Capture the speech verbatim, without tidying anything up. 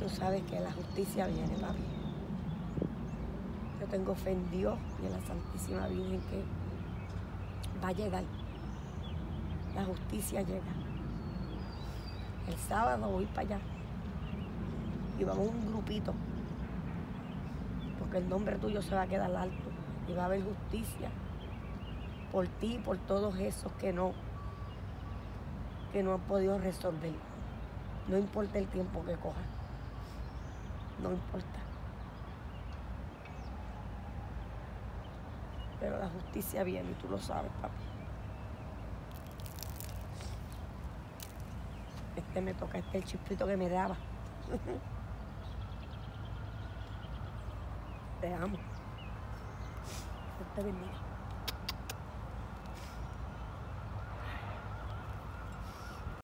tú sabes que la justicia viene, papi. Yo tengo fe en Dios y en la Santísima Virgen que va a llegar. La justicia llega. El sábado voy para allá y vamos un grupito, porque el nombre tuyo se va a quedar alto y va a haber justicia por ti y por todos esos que no, que no han podido resolver. No importa el tiempo que coja, no importa. Pero la justicia viene y tú lo sabes, papi. Este me toca, este el chispito que me daba. Te amo. Dios te bendiga.